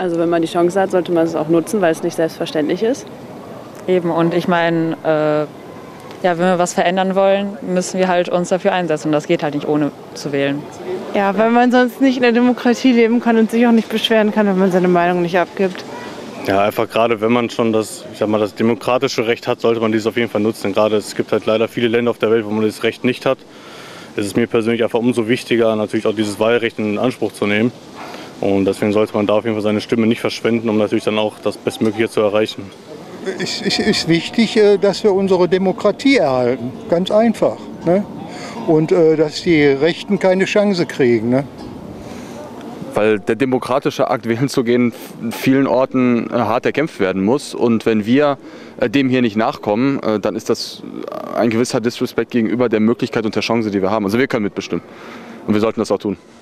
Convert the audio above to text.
Also wenn man die Chance hat, sollte man es auch nutzen, weil es nicht selbstverständlich ist. Eben, und ich meine, ja, wenn wir was verändern wollen, müssen wir halt uns dafür einsetzen. Und das geht halt nicht, ohne zu wählen. Ja, weil man sonst nicht in der Demokratie leben kann und sich auch nicht beschweren kann, wenn man seine Meinung nicht abgibt. Ja, einfach gerade, wenn man schon das demokratische Recht hat, sollte man dieses auf jeden Fall nutzen. Gerade es gibt halt leider viele Länder auf der Welt, wo man das Recht nicht hat. Es ist mir persönlich einfach umso wichtiger, natürlich auch dieses Wahlrecht in Anspruch zu nehmen. Und deswegen sollte man da auf jeden Fall seine Stimme nicht verschwenden, um natürlich dann auch das Bestmögliche zu erreichen. Es ist wichtig, dass wir unsere Demokratie erhalten, ganz einfach. Ne? Und dass die Rechten keine Chance kriegen. Ne? Weil der demokratische Akt, wählen zu gehen, in vielen Orten hart erkämpft werden muss. Und wenn wir dem hier nicht nachkommen, dann ist das ein gewisser Disrespect gegenüber der Möglichkeit und der Chance, die wir haben. Also wir können mitbestimmen und wir sollten das auch tun.